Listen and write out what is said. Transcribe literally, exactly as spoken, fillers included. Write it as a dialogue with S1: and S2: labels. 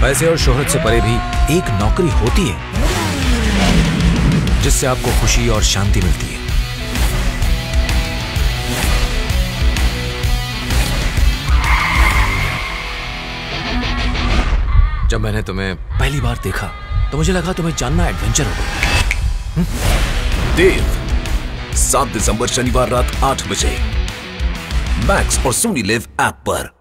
S1: पैसे और शोहरत से परे भी एक नौकरी होती है जिससे आपको खुशी और शांति मिलती है। जब मैंने तुम्हें पहली बार देखा तो मुझे लगा तुम्हें जानना एडवेंचर होगा।
S2: देव, सात दिसंबर शनिवार रात आठ बजे मैक्स और सोनी लिव ऐप पर।